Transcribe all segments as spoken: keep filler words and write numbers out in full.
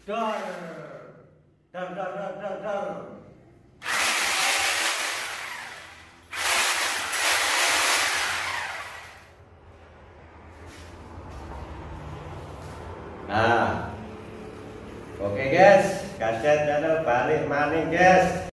Dor, dor, dor, dor, dor, dor. Nah, oke okay guys, Gadget Channel balik maning guys.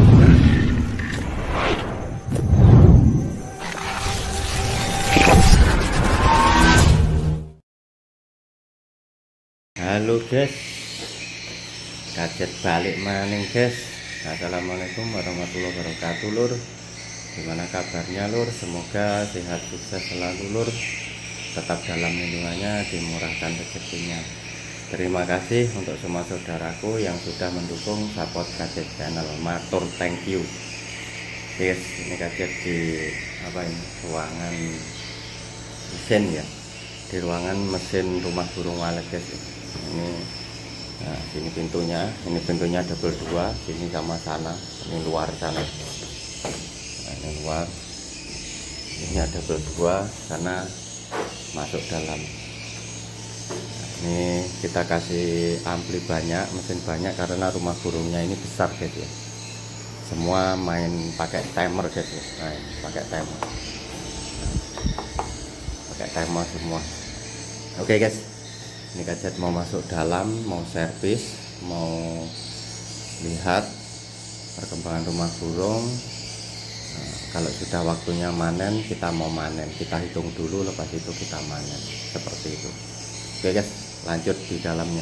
Halo guys, Gadget balik maning guys. Assalamualaikum warahmatullahi wabarakatuh lur. Gimana kabarnya lur? Semoga sehat sukses selalu lur. Tetap dalam lindungannya, dimurahkan rezekinya. Terima kasih untuk semua saudaraku yang sudah mendukung support Gadget Channel. Matur thank you. Guys, ini Gadget di apa ini? Ruangan mesin ya. Di ruangan mesin rumah burung walet guys. Ini nah, sini pintunya, ini pintunya double dua, sini sama sana, ini luar sana. Nah, ini luar. Ini ada double dua, sana masuk dalam. Nah, ini kita kasih ampli banyak, mesin banyak karena rumah burungnya ini besar guys ya. Semua main pakai timer guys ya. Nah, ini pakai timer. Nah, pakai timer semua. Oke okay, guys. Ini Gadget mau masuk dalam, mau servis, mau lihat perkembangan rumah burung. Nah, kalau sudah waktunya manen, kita mau manen, kita hitung dulu, lepas itu kita manen, seperti itu. Oke guys, lanjut di dalamnya.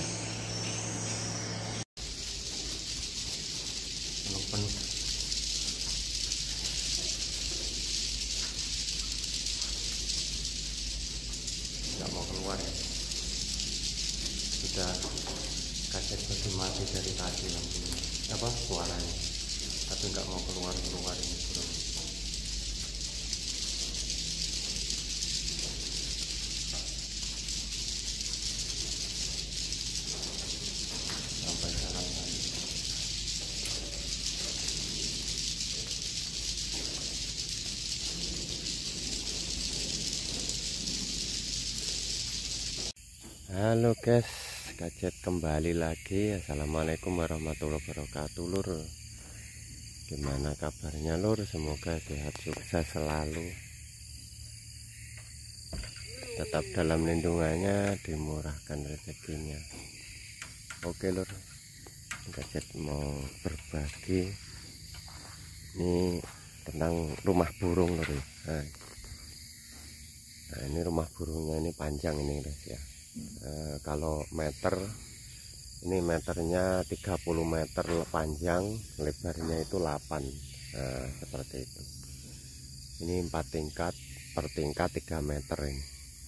Nggak mau keluar ya. Sudah Gadget bagi mati dari tadi lampunya, apa suaranya, tapi nggak mau keluar keluar ini burung. Sampai dalam lagi. Halo guys, Gadget kembali lagi. Assalamualaikum warahmatullahi wabarakatuh lur. Gimana kabarnya lur? Semoga sehat sukses selalu, tetap dalam lindungannya, dimurahkan rezekinya. Oke lur, Gadget mau berbagi ini tentang rumah burung lur. Nah, nah ini rumah burungnya ini panjang ini guys ya. E, kalau meter ini meternya tiga puluh meter panjang, lebarnya itu delapan. Nah, seperti itu. Ini empat tingkat, per tingkat tiga meter ini.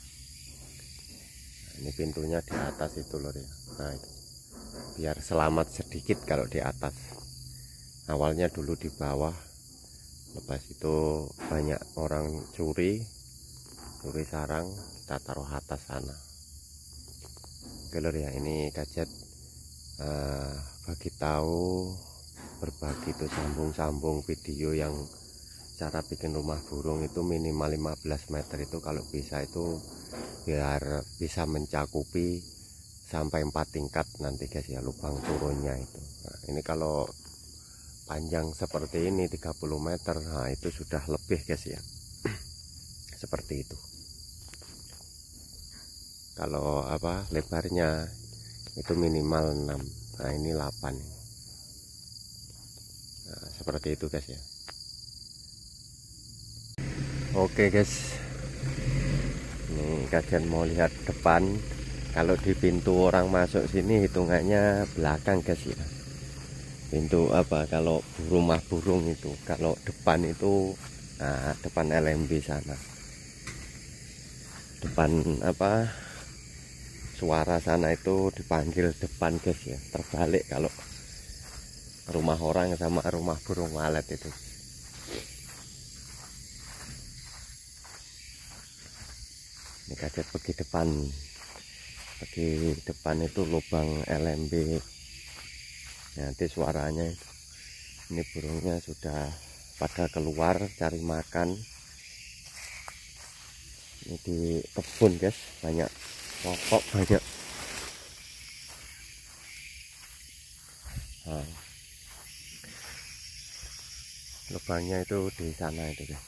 Nah, ini pintunya di atas itu lor ya. Nah, itu. Biar selamat sedikit kalau di atas. Awalnya dulu di bawah, lepas itu banyak orang curi, curi sarang, kita taruh atas sana. Oke lor ya, ini Gadget uh, bagi tahu, berbagi itu sambung-sambung video yang cara bikin rumah burung itu minimal lima belas meter itu kalau bisa itu biar bisa mencakupi sampai empat tingkat nanti guys ya, lubang turunnya itu. Nah, ini kalau panjang seperti ini tiga puluh meter, nah itu sudah lebih guys ya. Seperti itu. Kalau apa lebarnya itu minimal enam. Nah ini delapan. Nah, seperti itu guys ya. Oke guys, ini Gadget mau lihat depan. Kalau di pintu orang masuk sini hitungannya belakang guys ya. Pintu apa kalau rumah burung itu, kalau depan itu nah, depan L M B sana, depan apa suara sana itu dipanggil depan guys ya. Terbalik kalau rumah orang sama rumah burung walet itu. Ini Gadget pergi depan, pergi depan itu lubang L M B. Nanti suaranya itu. Ini burungnya sudah pada keluar cari makan. Ini di kebun guys, banyak pokok, banyak Nah, lubangnya itu di sana itu guys.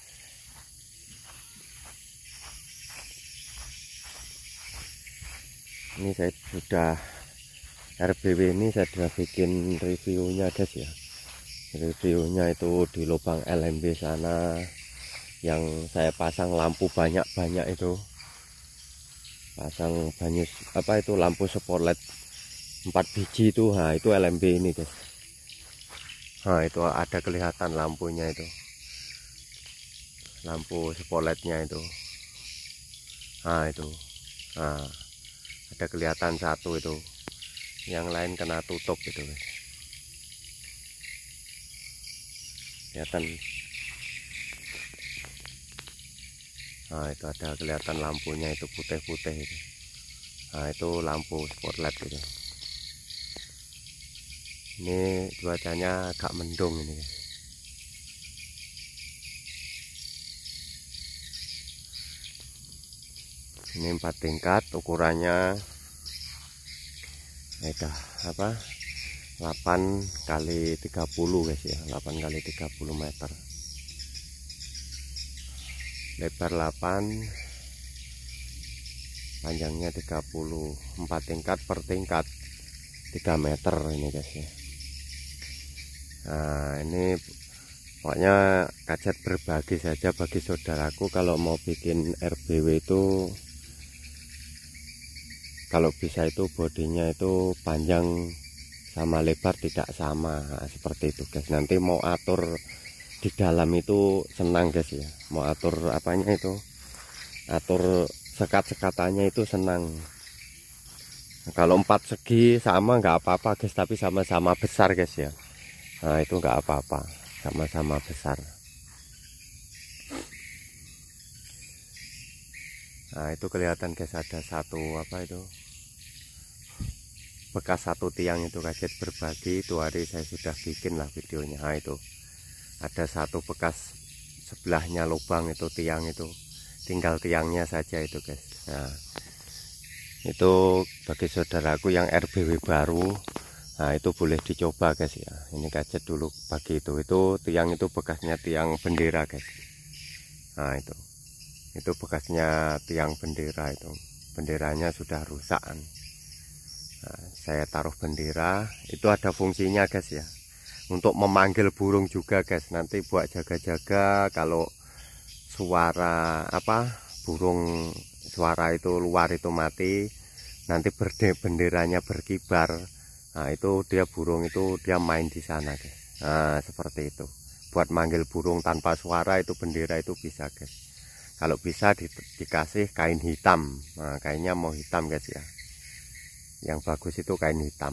Ini saya sudah R B W ini saya sudah bikin reviewnya guys ya. Reviewnya itu di lubang L M B sana yang saya pasang lampu banyak-banyak itu, pasang banyak apa itu lampu spotlight empat biji itu. Nah itu L M B ini guys. Nah itu ada kelihatan lampunya itu, lampu spotlightnya itu. Nah itu, nah ada kelihatan satu itu, yang lain kena tutup itu guys. Kelihatan. Nah itu ada kelihatan lampunya itu putih-putih itu. Nah itu lampu spotlight gitu. Ini cuacanya agak mendung ini guys. Ini empat tingkat, ukurannya itu apa delapan kali tiga puluh guys ya, delapan kali tiga puluh meter, lebar delapan, panjangnya tiga puluh, empat tingkat per tingkat tiga meter ini guys ya. Nah ini pokoknya kajet berbagi saja bagi saudaraku, kalau mau bikin R B W itu kalau bisa itu bodinya itu panjang sama lebar tidak sama. Nah, seperti itu guys. Nanti mau atur di dalam itu senang guys ya, mau atur apanya itu, atur sekat-sekatannya itu senang. Nah, kalau empat segi sama nggak apa-apa guys, tapi sama-sama besar guys ya. Nah itu nggak apa-apa, sama-sama besar. Nah itu kelihatan guys, ada satu apa itu bekas satu tiang itu kajet berbagi. Itu hari saya sudah bikin lah videonya. Nah itu ada satu bekas sebelahnya lubang itu tiang itu, tinggal tiangnya saja itu guys. Nah itu bagi saudaraku yang R B W baru, nah itu boleh dicoba guys ya. Ini kajet dulu pagi itu, itu tiang itu bekasnya tiang bendera guys. Nah itu itu bekasnya tiang bendera itu, benderanya sudah rusak. Nah, saya taruh bendera itu ada fungsinya guys ya, untuk memanggil burung juga guys. Nanti buat jaga-jaga kalau suara apa burung, suara itu luar itu mati, nanti berde benderanya berkibar. Nah itu dia burung itu dia main di sana guys. Nah seperti itu, buat manggil burung tanpa suara itu bendera itu bisa guys. Kalau bisa di, dikasih kain hitam. Nah kainnya mau hitam guys ya, yang bagus itu kain hitam.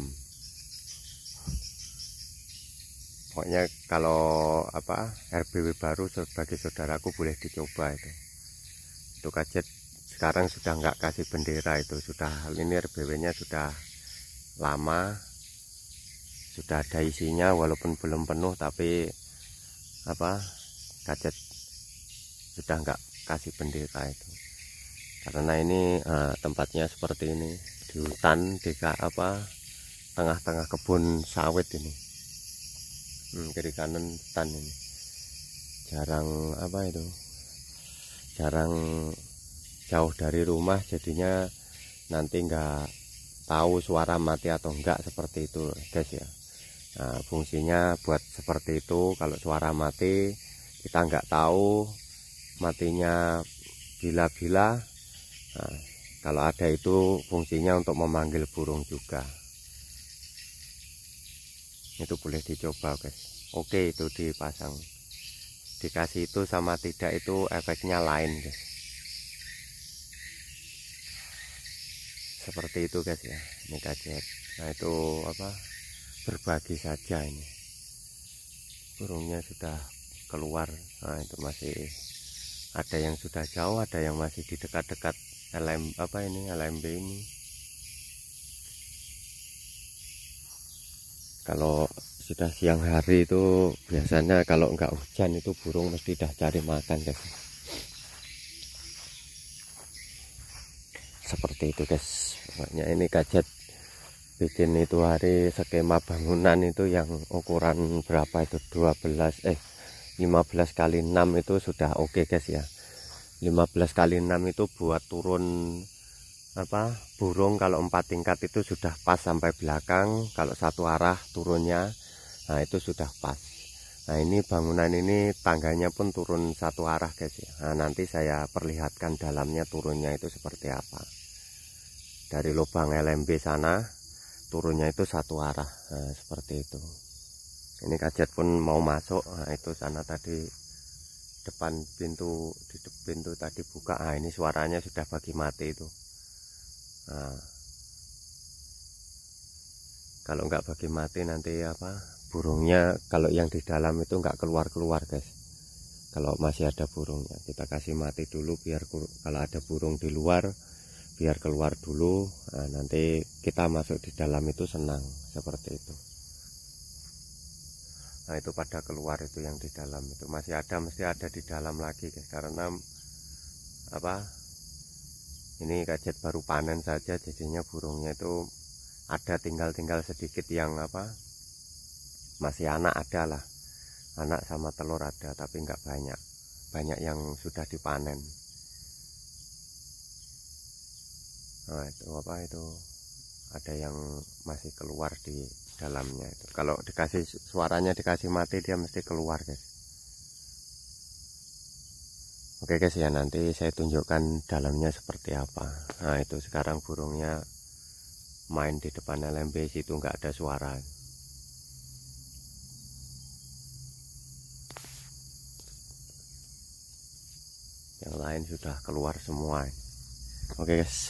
Pokoknya kalau apa R B W baru bagi saudaraku boleh dicoba itu. Itu kajet sekarang sudah nggak kasih bendera itu, sudah ini R B W-nya sudah lama, sudah ada isinya walaupun belum penuh, tapi apa kajet sudah nggak kasih bendera itu. Karena ini eh, tempatnya seperti ini di hutan, di apa tengah-tengah kebun sawit ini. Hmm, kiri kanan hutan ini, jarang apa itu, jarang jauh dari rumah, jadinya nanti nggak tahu suara mati atau enggak, seperti itu guys ya. Nah fungsinya buat seperti itu, kalau suara mati kita nggak tahu matinya bila-bila. Nah, kalau ada itu fungsinya untuk memanggil burung juga. Itu boleh dicoba guys. Oke itu dipasang, dikasih itu sama tidak itu efeknya lain guys. Seperti itu guys ya, ini kajet. Nah itu apa berbagi saja ini, burungnya sudah keluar. Nah itu masih ada yang sudah jauh, ada yang masih di dekat-dekat L M apa ini L M B ini. Kalau sudah siang hari itu biasanya kalau nggak hujan itu burung mesti dah cari makan guys. Seperti itu guys. Makanya ini kajet bikin itu hari skema bangunan itu yang ukuran berapa itu dua belas eh lima belas kali enam itu sudah oke okay, guys ya. lima belas kali enam itu buat turun apa burung kalau empat tingkat itu sudah pas sampai belakang, kalau satu arah turunnya nah itu sudah pas. Nah ini bangunan ini tangganya pun turun satu arah guys ya. Nah nanti saya perlihatkan dalamnya turunnya itu seperti apa. Dari lubang L M B sana turunnya itu satu arah, nah, seperti itu. Ini kajet pun mau masuk, nah itu sana tadi depan pintu, di pintu tadi buka, nah ini suaranya sudah bagi mati itu. Nah, kalau nggak bagi mati nanti apa burungnya, kalau yang di dalam itu nggak keluar-keluar guys. Kalau masih ada burungnya kita kasih mati dulu biar kalau ada burung di luar biar keluar dulu. Nah, nanti kita masuk di dalam itu senang seperti itu. Nah itu pada keluar itu yang di dalam itu masih ada, mesti ada di dalam lagi guys, karena apa ini kajet baru panen saja, jadinya burungnya itu ada tinggal-tinggal sedikit yang apa masih anak ada lah, anak sama telur ada tapi nggak banyak, banyak yang sudah dipanen. Nah itu apa itu ada yang masih keluar di dalamnya itu. Kalau dikasih suaranya dikasih mati dia mesti keluar guys. Oke guys ya, nanti saya tunjukkan dalamnya seperti apa. Nah itu sekarang burungnya main di depan L M B, situ nggak ada suara. Yang lain sudah keluar semua. Oke guys,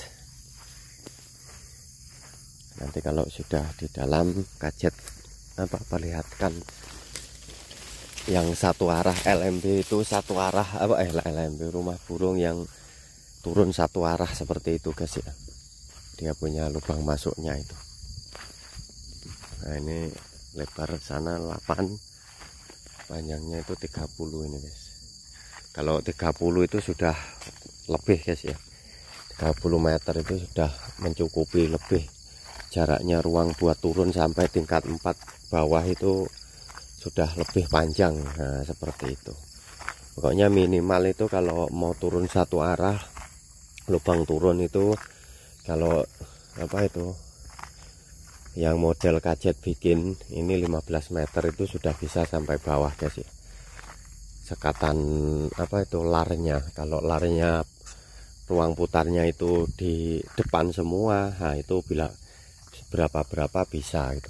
nanti kalau sudah di dalam kajet apa perlihatkan yang satu arah L M B itu satu arah apa eh L M B rumah burung yang turun satu arah seperti itu guys ya. Dia punya lubang masuknya itu. Nah ini lebar sana delapan, panjangnya itu tiga puluh ini guys. Kalau tiga puluh itu sudah lebih guys ya, tiga puluh meter itu sudah mencukupi lebih. Jaraknya ruang buat turun sampai tingkat empat bawah itu sudah lebih panjang. Nah seperti itu. Pokoknya minimal itu kalau mau turun satu arah, lubang turun itu kalau apa itu yang model kajet bikin ini lima belas meter itu sudah bisa sampai bawah guys ya. Sekatan apa itu larnya, kalau larnya ruang putarnya itu di depan semua, nah itu bila berapa-berapa bisa gitu.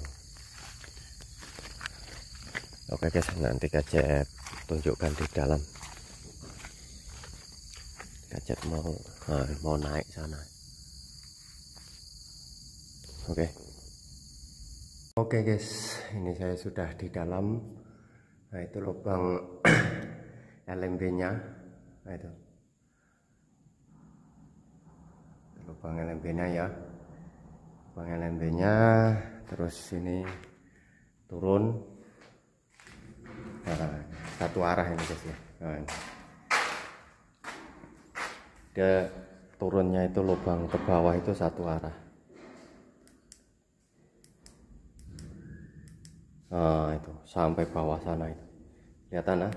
Oke guys, nanti kajet tunjukkan di dalam. Kajet mau nah, mau naik sana. Oke. Oke guys, ini saya sudah di dalam. Nah itu lubang L M B-nya. Nah itu. Lubang L M B-nya ya. Lubang L M B-nya, terus ini turun. Nah, satu arah ini guys ya. Nah, dia turunnya itu lubang ke bawah itu satu arah. Nah itu sampai bawah sana itu kelihatan. Nah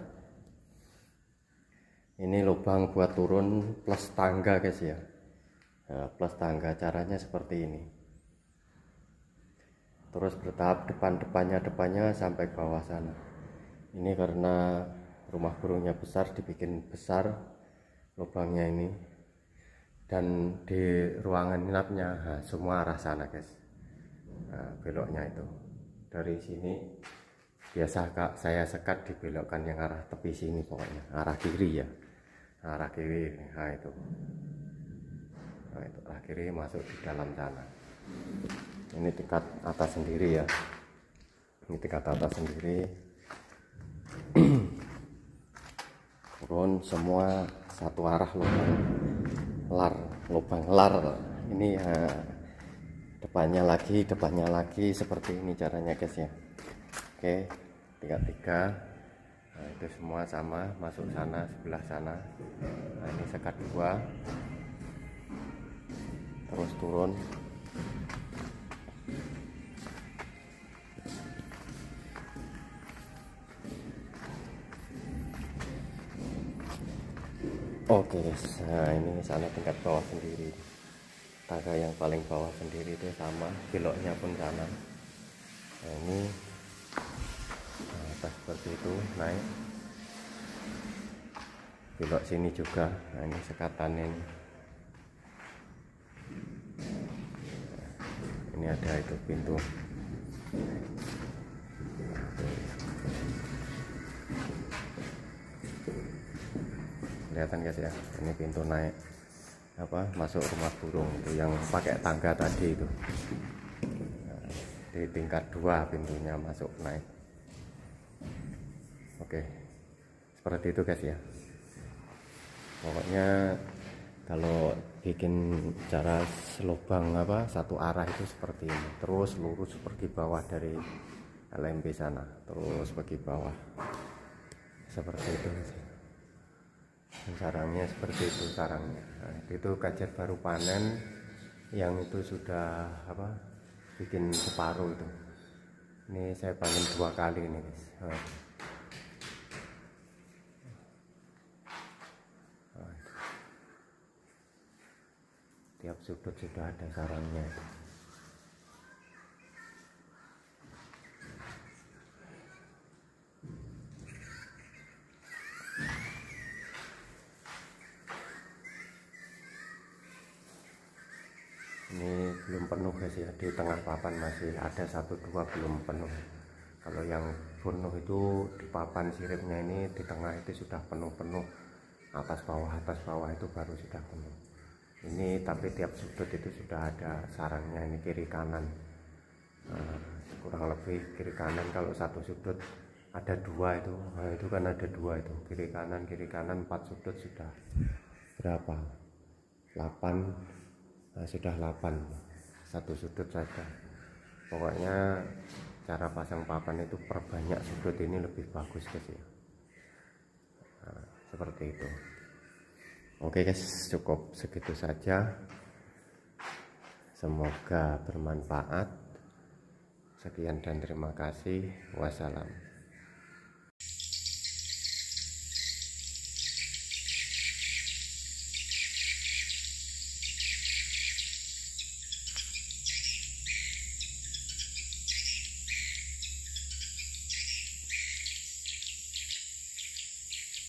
ini lubang buat turun plus tangga guys ya. Nah, plus tangga caranya seperti ini, terus bertahap depan-depannya depannya sampai bawah sana. Ini karena rumah burungnya besar, dibikin besar lubangnya ini, dan di ruangan inapnya nah, semua arah sana guys. Nah, beloknya itu dari sini biasa kak saya sekat dibelokkan yang arah tepi sini, pokoknya arah kiri ya, arah kiri. Nah itu nah itu arah kiri masuk di dalam sana. Ini tingkat atas sendiri ya, ini tingkat atas sendiri. Turun semua satu arah lubang lar, lubang lar ini ya, depannya lagi depannya lagi seperti ini caranya guys ya. Oke, tiga-tiga. Nah itu semua sama, masuk sana sebelah sana. Nah ini sekat dua, terus turun. Oke guys, nah ini sana tingkat bawah sendiri, tangga yang paling bawah sendiri itu sama, beloknya pun sana. Nah ini nah, atas seperti itu naik, belok sini juga. Nah ini sekatan ini, ini ada itu pintu. Kelihatan guys ya, ini pintu naik apa masuk rumah burung itu yang pakai tangga tadi itu. Nah, di tingkat dua pintunya masuk naik. Oke, seperti itu guys ya. Pokoknya kalau bikin cara selubang apa satu arah itu seperti ini, terus lurus pergi bawah dari L M P sana, terus pergi bawah seperti itu guys. Sarangnya seperti itu sarangnya. Nah, itu kajet baru panen yang itu sudah apa bikin separuh itu. Ini saya panen dua kali ini guys. Nah. Nah, tiap sudut sudah ada sarangnya. Ini belum penuh guys ya, di tengah papan masih ada satu dua belum penuh. Kalau yang penuh itu di papan siripnya ini di tengah itu sudah penuh-penuh, atas bawah atas bawah itu baru sudah penuh. Ini tapi tiap sudut itu sudah ada sarangnya, ini kiri kanan. Nah, kurang lebih kiri kanan kalau satu sudut ada dua itu, nah, itu kan ada dua itu kiri kanan kiri kanan empat sudut sudah berapa? delapan. Nah, sudah delapan satu sudut saja. Pokoknya cara pasang papan itu perbanyak sudut ini lebih bagus guys ya. Nah, seperti itu. Oke guys, cukup segitu saja. Semoga bermanfaat. Sekian dan terima kasih. Wassalam.